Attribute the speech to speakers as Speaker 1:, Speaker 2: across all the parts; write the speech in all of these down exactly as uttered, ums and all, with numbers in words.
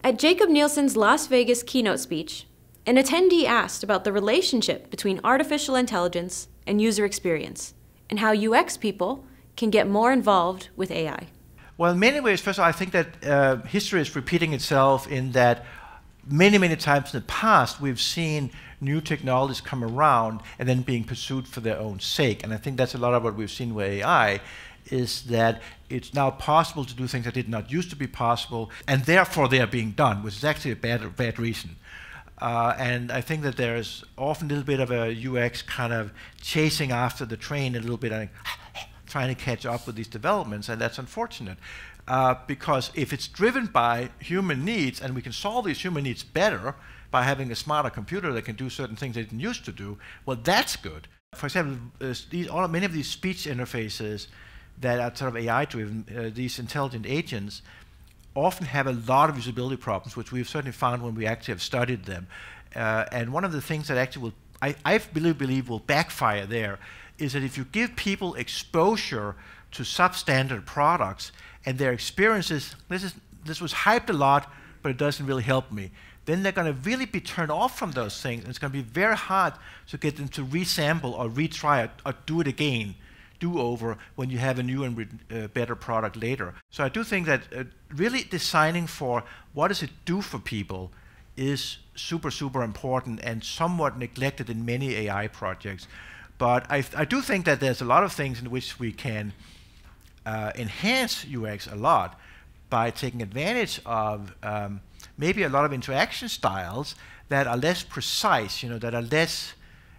Speaker 1: At Jacob Nielsen's Las Vegas keynote speech, an attendee asked about the relationship between artificial intelligence and user experience, and how U X people can get more involved with A I.
Speaker 2: Well, in many ways, first of all, I think that uh, history is repeating itself in that many, many times in the past, we've seen new technologies come around and then being pursued for their own sake. And I think that's a lot of what we've seen with A I, is that it's now possible to do things that did not used to be possible, and therefore they are being done, which is actually a bad, bad reason. Uh, and I think that there's often a little bit of a U X kind of chasing after the train a little bit, and trying to catch up with these developments, and that's unfortunate. Uh, because if it's driven by human needs, and we can solve these human needs better by having a smarter computer that can do certain things they didn't used to do, well, that's good. For example, uh, these, all, many of these speech interfaces that are sort of A I-driven, uh, these intelligent agents, often have a lot of usability problems, which we've certainly found when we actually have studied them. Uh, and one of the things that actually will, I, I believe, believe will backfire there is that if you give people exposure to substandard products and their experiences, this, is, this was hyped a lot, but it doesn't really help me, then they're going to really be turned off from those things, and it's going to be very hard to get them to resample or retry it or do it again, do over when you have a new and re uh, better product later. So I do think that uh, really designing for what does it do for people is super, super important and somewhat neglected in many A I projects. But I, I do think that there's a lot of things in which we can uh, enhance U X a lot by taking advantage of um, maybe a lot of interaction styles that are less precise, you know, that are less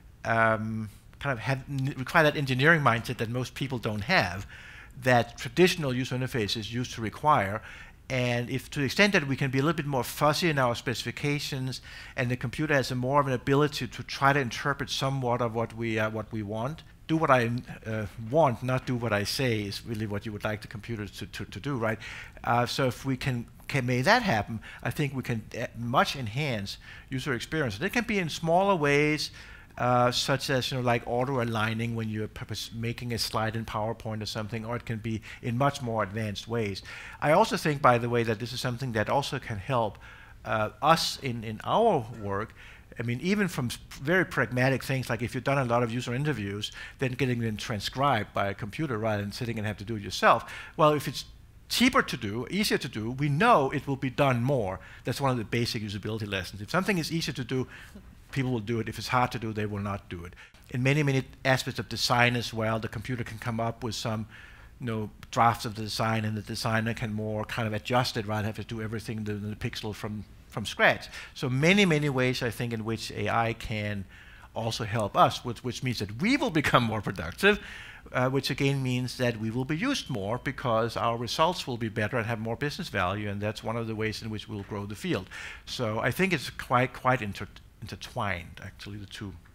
Speaker 2: um, kind of have require that engineering mindset that most people don't have, that traditional user interfaces used to require. And if to the extent that we can be a little bit more fuzzy in our specifications, and the computer has a more of an ability to try to interpret somewhat of what we uh, what we want, do what I uh, want, not do what I say, is really what you would like the computer to, to, to do, right? Uh, so if we can, can make that happen, I think we can uh, much enhance user experience. And it can be in smaller ways, Uh, such as, you know, like auto-aligning when you're making a slide in PowerPoint or something, or it can be in much more advanced ways. I also think, by the way, that this is something that also can help uh, us in, in our work. I mean, even from very pragmatic things, like if you've done a lot of user interviews, then getting them transcribed by a computer rather than sitting and have to do it yourself. Well, if it's cheaper to do, easier to do, we know it will be done more. That's one of the basic usability lessons. If something is easier to do, people will do it. If it's hard to do, they will not do it. In many, many aspects of design as well, the computer can come up with some, you know, drafts of the design, and the designer can more kind of adjust it rather than have to do everything the, the pixel from, from scratch. So many, many ways, I think, in which A I can also help us, which, which means that we will become more productive, uh, which again means that we will be used more because our results will be better and have more business value, and that's one of the ways in which we'll grow the field. So I think it's quite, quite inter intertwined, actually, the two.